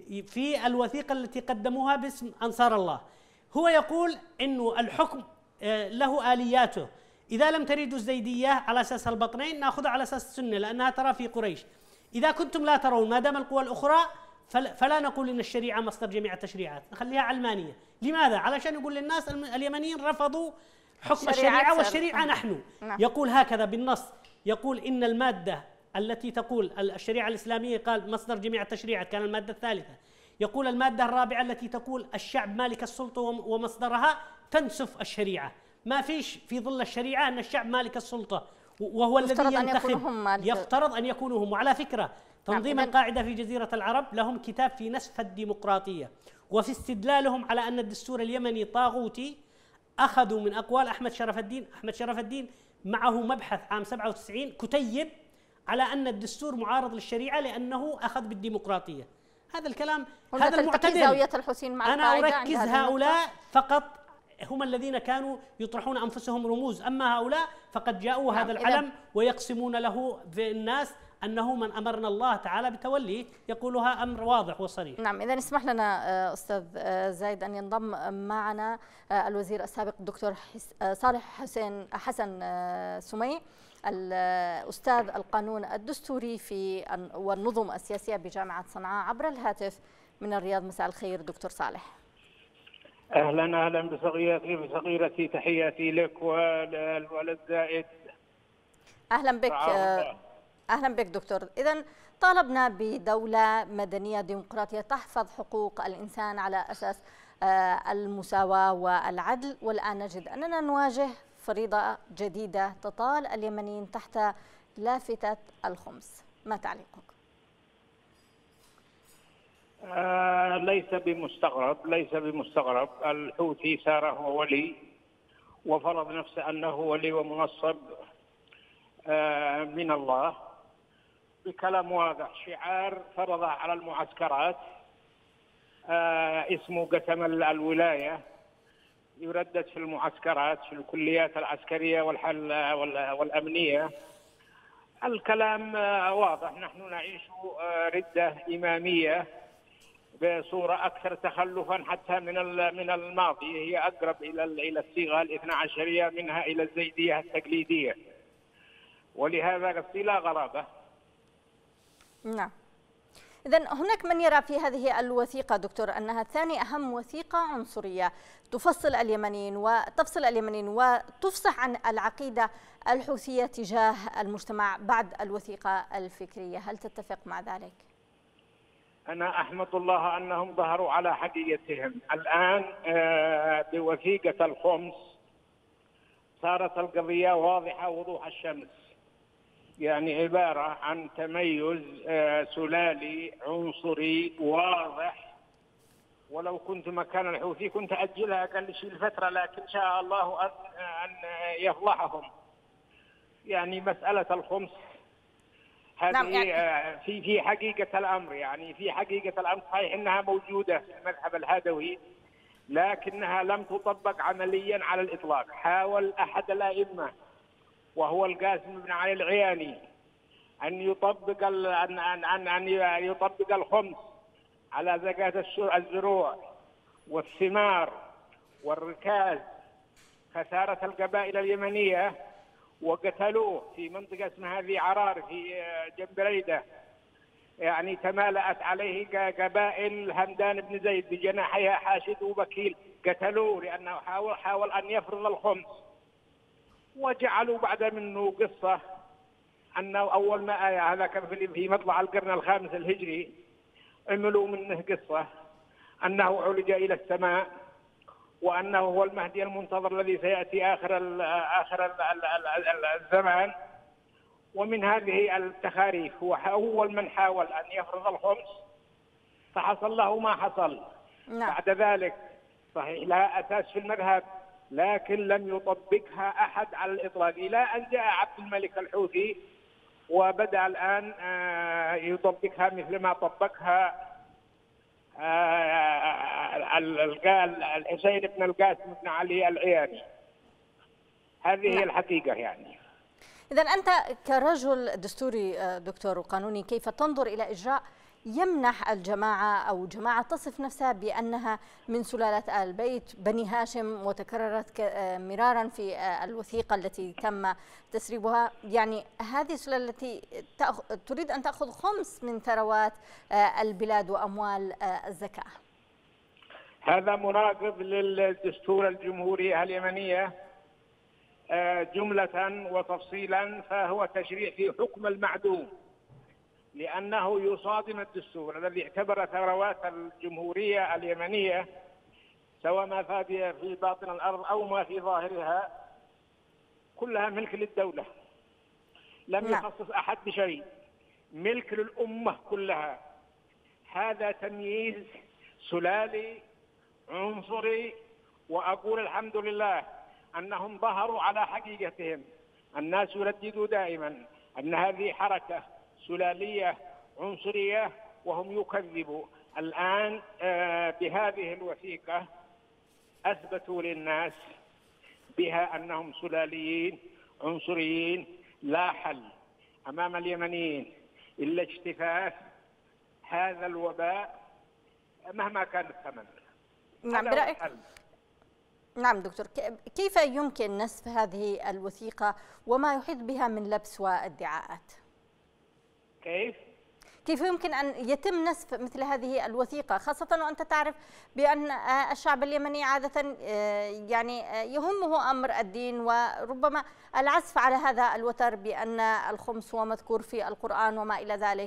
Speaker 4: في الوثيقة التي قدموها باسم أنصار الله. هو يقول إنه الحكم له آلياته، إذا لم تريدوا الزيدية على أساس البطنين نأخذها على أساس السنة لأنها ترى في قريش، إذا كنتم لا ترون ما دام القوى الأخرى فلا نقول إن الشريعة مصدر جميع التشريعات، نخليها علمانية. لماذا؟ علشان يقول للناس اليمنيين رفضوا حكم الشريعة والشريعة نحن. يقول هكذا بالنص، يقول إن المادة التي تقول الشريعة الإسلامية قال مصدر جميع التشريعات كان المادة الثالثة، يقول المادة الرابعة التي تقول الشعب مالك السلطة ومصدرها تنسف الشريعة. ما فيش في ظل الشريعة أن الشعب مالك السلطة وهو الذي ينتخب، يفترض أن يكونوا هم. وعلى فكرة تنظيم القاعدة في جزيرة العرب لهم كتاب في نسف الديمقراطية، وفي استدلالهم على أن الدستور اليمني طاغوتي أخذوا من أقوال أحمد شرف الدين. أحمد شرف الدين معه مبحث عام سبعة وتسعين كتيب على أن الدستور معارض للشريعة لأنه أخذ بالديمقراطية. هذا الكلام هذا المعتدل. أنا أركز هؤلاء فقط هم الذين كانوا يطرحون أنفسهم رموز، أما هؤلاء فقد جاءوا هذا العلم ويقسمون له في الناس أنه من أمرنا الله تعالى بتوليه، يقولها أمر واضح وصريح.
Speaker 1: نعم، إذا اسمح لنا أستاذ زايد أن ينضم معنا الوزير السابق الدكتور صالح حسين حسن سمي، الأستاذ القانون الدستوري في والنظم السياسية بجامعة صنعاء عبر الهاتف من الرياض. مساء الخير دكتور صالح.
Speaker 5: اهلا اهلا بصغيرتي بصغيرتي تحياتي لك والولد زايد.
Speaker 1: اهلا بك اهلا بك دكتور. اذا طالبنا بدولة مدنية ديمقراطية تحفظ حقوق الانسان على اساس المساواة والعدل، والان نجد اننا نواجه فريضة جديدة تطال اليمنيين تحت لافتة الخمس، ما تعليقك؟
Speaker 5: آه ليس بمستغرب ليس بمستغرب الحوثي صار هو ولي وفرض نفسه أنه ولي ومنصب آه من الله بكلام واضح، شعار فرضه على المعسكرات آه اسمه قسم الولاية، يردد في المعسكرات في الكليات العسكرية والحل والأمنية. الكلام آه واضح، نحن نعيش آه ردة إمامية بصورة أكثر تخلفا حتى من من الماضي، هي أقرب إلى إلى الصيغة الاثنى عشرية منها إلى الزيدية التقليدية، ولهذا قصدي لا غرابة.
Speaker 1: نعم. إذن هناك من يرى في هذه الوثيقة دكتور أنها ثاني أهم وثيقة عنصرية تفصل اليمنيين وتفصل اليمنيين وتفصح عن العقيدة الحوثية تجاه المجتمع بعد الوثيقة الفكرية، هل تتفق مع ذلك؟
Speaker 5: أنا أحمد الله أنهم ظهروا على حقيقتهم الآن. بوثيقة الخمس صارت القضية واضحة وضوح الشمس، يعني عبارة عن تميز سلالي عنصري واضح. ولو كنت مكان الحوثي كنت أجلها أقل شيء الفترة، لكن شاء الله أن يفضحهم. يعني مسألة الخمس هذه نعم يعني في في حقيقة الأمر، يعني في حقيقة الأمر صحيح أنها موجودة في المذهب الهدوي،
Speaker 6: لكنها لم تطبق عمليا على الإطلاق. حاول أحد الأئمة وهو القاسم بن علي العياني أن يطبق أن أن أن يطبق الخمس على زكاة الزروع والثمار والركاز، خسارة القبائل اليمنية، وقتلوه في منطقة اسمها ذي عرار في جنب بريدة. يعني تمالأت عليه قبائل همدان بن زيد بجناحها حاشد وبكيل، قتلوه لأنه حاول حاول أن يفرض الخمس. وجعلوا بعد منه قصة أنه أول ما آية، هذا كان في مطلع القرن الخامس الهجري، عملوا منه قصة أنه علج إلى السماء، وأنه هو المهدي المنتظر الذي سيأتي آخر ال آخر ال الزمان. ومن هذه التخاريف هو أول من حاول أن يفرض الخمس، فحصل له ما حصل. نعم. بعد ذلك صحيح لها أساس في المذهب، لكن لم يطبقها أحد على الإطلاق إلى أن جاء عبد الملك الحوثي وبدأ الآن يطبقها مثل ما طبقها الحسين بن القاسم بن علي العياني. هذه هي الحقيقة يعني.
Speaker 1: إذا أنت كرجل دستوري دكتور وقانوني، كيف تنظر إلى إجراء يمنح الجماعة أو جماعة تصف نفسها بأنها من سلالة آل البيت بني هاشم، وتكررت مرارا في الوثيقة التي تم تسريبها، يعني هذه السلالة التي تريد أن تأخذ خمس من ثروات البلاد وأموال الزكاة؟
Speaker 6: هذا مناقض للدستور الجمهورية اليمنية جملة وتفصيلا، فهو تشريع في حكم المعدوم، لأنه يصادم الدستور الذي اعتبر ثروات الجمهورية اليمنية سواء ما في باطن الأرض أو ما في ظاهرها كلها ملك للدولة، لم يخصص أحد بشيء، ملك للأمة كلها. هذا تمييز سلالي عنصري، وأقول الحمد لله أنهم ظهروا على حقيقتهم. الناس يرددوا دائما أن هذه حركة سلالية عنصرية وهم يكذبوا. الآن بهذه الوثيقة أثبتوا للناس بها أنهم سلاليين عنصريين. لا حل أمام اليمنيين إلا اجتثاث هذا الوباء مهما كان الثمن.
Speaker 1: نعم برأيك. نعم دكتور، كيف يمكن نسف هذه الوثيقة وما يحيط بها من لبس وادعاءات؟
Speaker 6: كيف؟
Speaker 1: كيف يمكن أن يتم نسف مثل هذه الوثيقة، خاصة وأنت تعرف بأن الشعب اليمني عادة يعني يهمه أمر الدين، وربما العزف على هذا الوتر بأن الخمس هو مذكور في القرآن وما إلى ذلك؟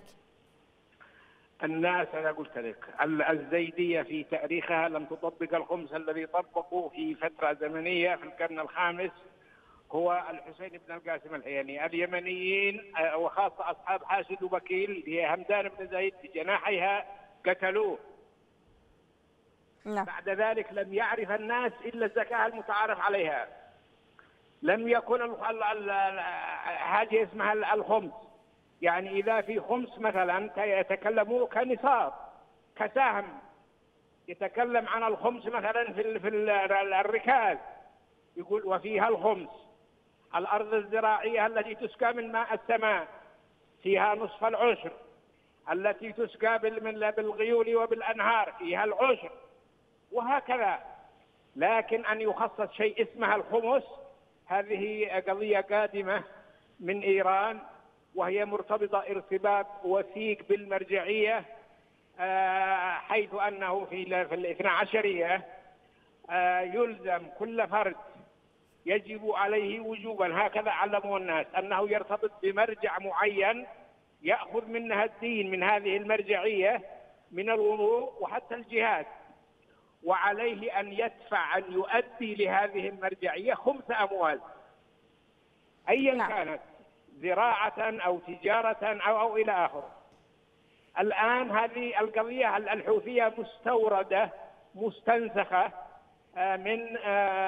Speaker 6: الناس أنا قلت لك الزيدية في تاريخها لم تطبق الخمس. الذي طبقوا في فترة زمنية في القرن الخامس هو الحسين بن القاسم العياني. اليمنيين وخاصة أصحاب حاشد وبكيل هي همدان بن زيد بجناحها قتلوه.
Speaker 1: نعم.
Speaker 6: بعد ذلك لم يعرف الناس إلا الزكاة المتعارف عليها. لم يكن حاجة اسمها الخمس، يعني إذا في خمس مثلا يتكلموا كنصاب كسهم، يتكلم عن الخمس مثلا في في الركاز يقول وفيها الخمس. الأرض الزراعية التي تسقى من ماء السماء فيها نصف العشر، التي تسقى بالغيول وبالأنهار فيها العشر، وهكذا. لكن أن يخصص شيء اسمها الخمس هذه قضية قادمة من إيران، وهي مرتبطة ارتباط وثيق بالمرجعية، حيث أنه في الاثنى عشرية يلزم كل فرد يجب عليه وجوبا، هكذا علموا الناس، أنه يرتبط بمرجع معين يأخذ منها الدين من هذه المرجعية من الوضوء وحتى الجهاد، وعليه أن يدفع أن يؤدي لهذه المرجعية خمس أموال أيا كانت، زراعة أو تجارة أو, أو إلى آخره. الآن هذه القضية الحوثية مستوردة مستنسخة من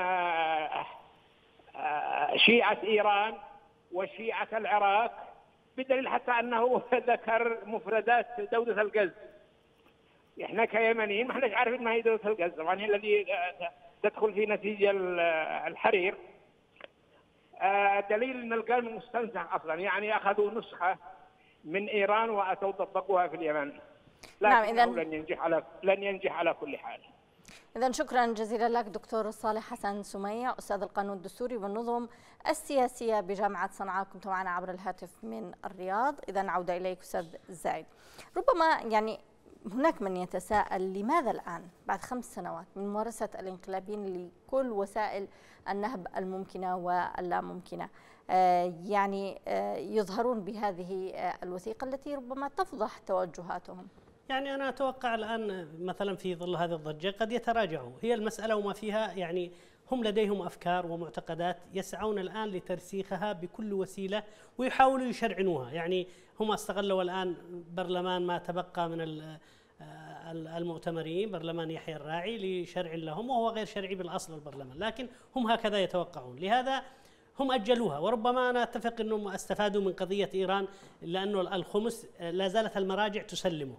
Speaker 6: شيعة إيران وشيعة العراق، بدليل حتى أنه ذكر مفردات دولة القز احنا كيمنيين ما احناش عارفين ما هي دولة الغاز. طبعا هي الذي تدخل في نسيج الحرير. دليل ان الغاز مستنزه اصلا، يعني اخذوا نسخه من ايران واتوا طبقوها في اليمن، لكنه نعم لن ينجح على لن ينجح على كل حال.
Speaker 1: إذن شكرا جزيلا لك دكتور صالح حسن سميع، أستاذ القانون الدستوري والنظم السياسية بجامعة صنعاء، كنت معنا عبر الهاتف من الرياض. إذن عودة إليك أستاذ زايد. ربما يعني هناك من يتساءل لماذا الآن بعد خمس سنوات من ممارسة الانقلابيين لكل وسائل النهب الممكنة واللا ممكنة يعني يظهرون بهذه الوثيقة التي ربما تفضح توجهاتهم؟
Speaker 4: يعني أنا أتوقع الآن مثلا في ظل هذه الضجة قد يتراجعوا. هي المسألة وما فيها، يعني هم لديهم أفكار ومعتقدات يسعون الآن لترسيخها بكل وسيلة ويحاولوا يشرعنوها. يعني هم استغلوا الآن برلمان ما تبقى من المؤتمرين، برلمان يحيى الراعي، لشرع لهم، وهو غير شرعي بالأصل البرلمان، لكن هم هكذا يتوقعون. لهذا هم أجلوها. وربما أنا أتفق أنهم استفادوا من قضية إيران، لأنه الخمس لا زالت المراجع تسلمه،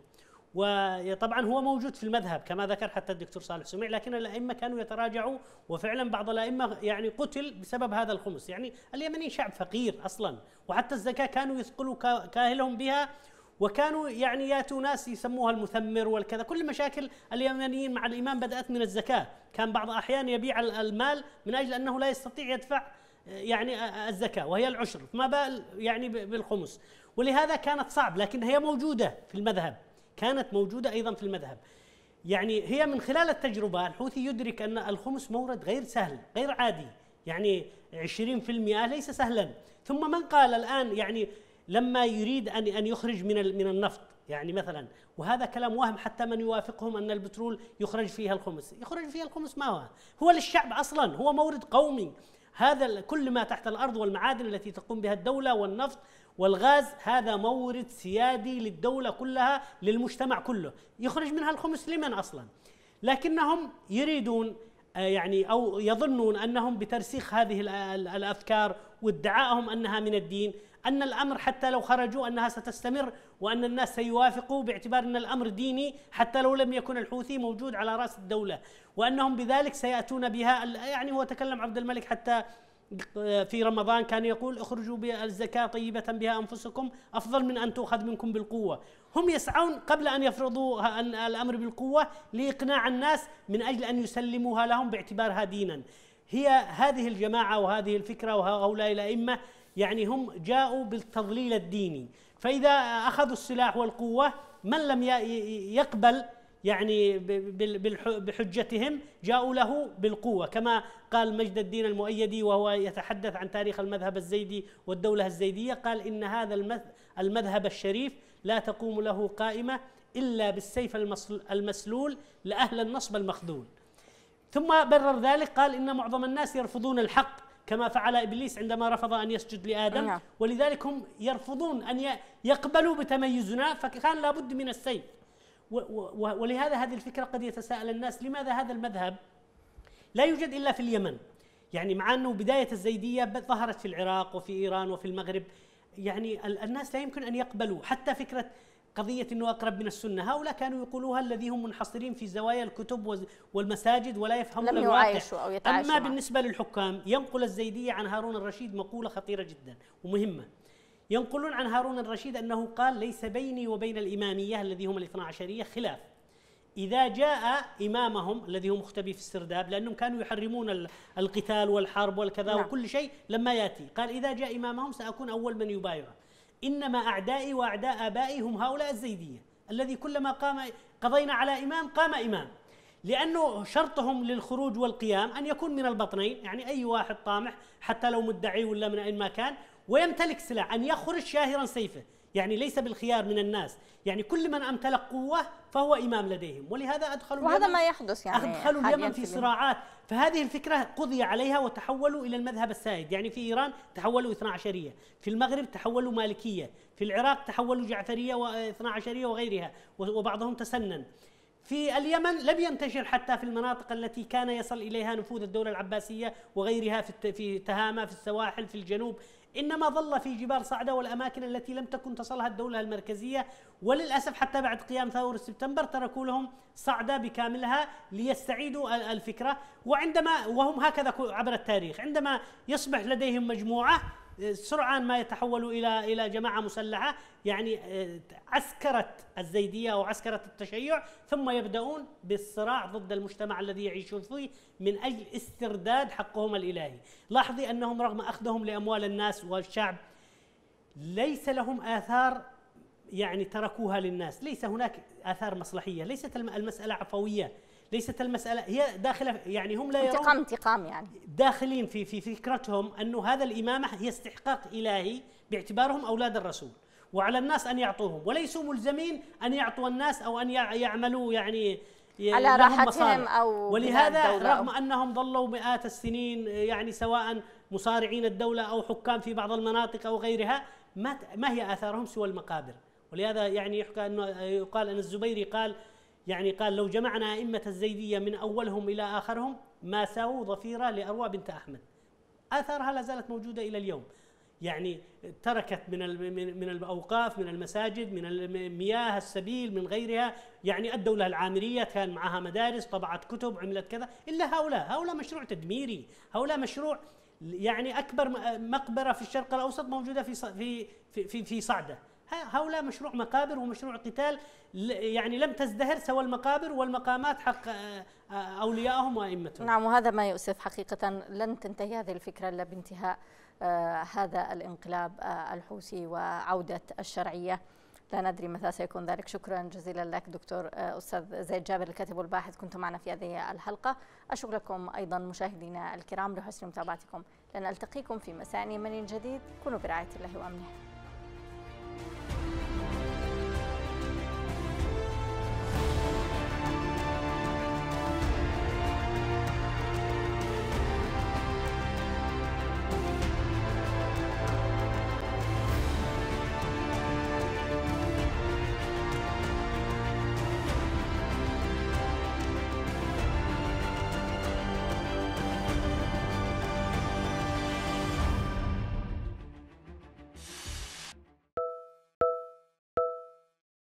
Speaker 4: وطبعا هو موجود في المذهب كما ذكر حتى الدكتور صالح سميع، لكن الأئمة كانوا يتراجعوا، وفعلا بعض الأئمة يعني قتل بسبب هذا الخمس. يعني اليمني شعب فقير أصلا، وحتى الزكاة كانوا يثقلوا كاهلهم بها، وكانوا يعني ياتوا ناس يسموها المثمر والكذا. كل مشاكل اليمنيين مع الإمام بدأت من الزكاة. كان بعض الأحيان يبيع المال من أجل أنه لا يستطيع يدفع يعني الزكاة وهي العشر، ما بال يعني بالخمس. ولهذا كانت صعب، لكن هي موجودة في المذهب، كانت موجودة أيضا في المذهب. يعني هي من خلال التجربة الحوثي يدرك أن الخمس مورد غير سهل، غير عادي، يعني عشرين بالمئة ليس سهلا. ثم من قال الآن يعني لما يريد أن أن يخرج من من النفط يعني مثلا، وهذا كلام وهم، حتى من يوافقهم أن البترول يخرج فيها الخمس، يخرج فيها الخمس ما هو هو للشعب أصلا، هو مورد قومي. هذا كل ما تحت الأرض والمعادن التي تقوم بها الدولة والنفط والغاز، هذا مورد سيادي للدولة كلها، للمجتمع كله، يخرج منها الخمس لمن أصلا؟ لكنهم يريدون يعني أو يظنون أنهم بترسيخ هذه الأفكار وادعائهم أنها من الدين، أن الأمر حتى لو خرجوا أنها ستستمر، وأن الناس سيوافقوا باعتبار أن الأمر ديني حتى لو لم يكن الحوثي موجود على رأس الدولة، وأنهم بذلك سيأتون بها. يعني هو تكلم عبد الملك حتى في رمضان كان يقول اخرجوا بالزكاة طيبة بها أنفسكم أفضل من أن تؤخذ منكم بالقوة. هم يسعون قبل أن يفرضوا الأمر بالقوة لإقناع الناس من أجل أن يسلموها لهم باعتبارها دينا. هي هذه الجماعة وهذه الفكرة وهؤلاء الأئمة يعني هم جاءوا بالتضليل الديني، فإذا أخذوا السلاح والقوة من لم يقبل يعني بحجتهم جاءوا له بالقوة، كما قال مجد الدين المؤيدي وهو يتحدث عن تاريخ المذهب الزيدي والدولة الزيدية، قال إن هذا المذهب الشريف لا تقوم له قائمة إلا بالسيف المسلول لأهل النصب المخذول. ثم برر ذلك قال إن معظم الناس يرفضون الحق كما فعل إبليس عندما رفض أن يسجد لآدم، ولذلك هم يرفضون أن يقبلوا بتميزنا، فكان لابد من السيف. ولهذا هذه الفكرة قد يتساءل الناس لماذا هذا المذهب لا يوجد إلا في اليمن؟ يعني مع أنه بداية الزيدية ظهرت في العراق وفي إيران وفي المغرب، يعني الناس لا يمكن أن يقبلوا حتى فكرة قضية أنه أقرب من السنة. هؤلاء كانوا يقولوها الذي هم منحصرين في زوايا الكتب والمساجد ولا يفهمون الواقع.
Speaker 1: أو
Speaker 4: أما بالنسبة للحكام ينقل الزيدية عن هارون الرشيد مقولة خطيرة جدا ومهمة. ينقلون عن هارون الرشيد أنه قال ليس بيني وبين الإمامية الذي هم الاثنا عشرية خلاف، إذا جاء إمامهم الذي هو مختبي في السرداب، لأنهم كانوا يحرمون القتال والحرب والكذا نعم. وكل شيء لما يأتي قال إذا جاء إمامهم سأكون أول من يبايعه، إنما أعدائي وأعداء آبائي هم هؤلاء الزيدية الذي كلما قام قضينا على إمام قام إمام، لأنه شرطهم للخروج والقيام أن يكون من البطنين، يعني أي واحد طامح حتى لو مدعي ولا من أي مكان ويمتلك سلاح أن يخرج شاهرا سيفه، يعني ليس بالخيار من الناس، يعني كل من امتلك قوة فهو إمام لديهم. ولهذا أدخلوا
Speaker 1: وهذا ما يحدث يعني
Speaker 4: أدخلوا اليمن في صراعات. فهذه الفكرة قضي عليها وتحولوا إلى المذهب السائد، يعني في إيران تحولوا اثنا عشرية، في المغرب تحولوا مالكية، في العراق تحولوا جعفرية واثنا عشرية وغيرها وبعضهم تسنن. في اليمن لم ينتشر حتى في المناطق التي كان يصل إليها نفوذ الدولة العباسية وغيرها في في تهامة في السواحل في الجنوب، إنما ظل في جبال صعدة والأماكن التي لم تكن تصلها الدولة المركزية، وللأسف حتى بعد قيام ثورة سبتمبر تركوا لهم صعدة بكاملها ليستعيدوا الفكرة. وعندما وهم هكذا عبر التاريخ، عندما يصبح لديهم مجموعة سرعان ما يتحولوا إلى إلى جماعة مسلحة، يعني عسكرة الزيدية أو عسكرة التشيع، ثم يبدأون بالصراع ضد المجتمع الذي يعيشون فيه من أجل استرداد حقهم الإلهي. لاحظي أنهم رغم أخذهم لأموال الناس والشعب ليس لهم آثار يعني تركوها للناس، ليس هناك آثار مصلحية، ليست المسألة عفوية، ليست المسألة هي داخلة، يعني هم لا يرون
Speaker 1: انتقام انتقام يعني
Speaker 4: داخلين في في فكرتهم أنه هذا الإمامة هي استحقاق إلهي باعتبارهم أولاد الرسول، وعلى الناس أن يعطوهم، وليسوا ملزمين أن يعطوا الناس أو أن يعملوا يعني
Speaker 1: على راحتهم أو
Speaker 4: ولهذا رغم أنهم ظلوا مئات السنين يعني سواء مصارعين الدولة أو حكام في بعض المناطق أو غيرها، ما ما هي آثارهم سوى المقابر. ولهذا يعني يحكى أنه يقال أن الزبيري قال يعني قال لو جمعنا أئمة الزيدية من أولهم إلى آخرهم ما ساووا ظفيرة لأروى بنت أحمد. آثارها لا زالت موجودة إلى اليوم، يعني تركت من من الأوقاف، من المساجد، من المياه، السبيل، من غيرها. يعني الدولة العامرية كان معها مدارس، طبعت كتب، عملت كذا. إلا هؤلاء هؤلاء مشروع تدميري، هؤلاء مشروع يعني أكبر مقبرة في الشرق الأوسط موجودة في في في في صعدة. هؤلاء مشروع مقابر ومشروع قتال، يعني لم تزدهر سوى المقابر والمقامات حق أوليائهم وأئمتهم.
Speaker 1: نعم، وهذا ما يؤسف حقيقة. لن تنتهي هذه الفكرة إلا بانتهاء آه هذا الانقلاب آه الحوثي وعودة الشرعية. لا ندري متى سيكون ذلك. شكرا جزيلا لك دكتور آه أستاذ زيد جابر الكاتب والباحث، كنت معنا في هذه الحلقة. أشكر لكم أيضا مشاهدينا الكرام لحسن متابعتكم. لن ألتقيكم في مساء يمني جديد. كونوا برعاية الله وأمنه.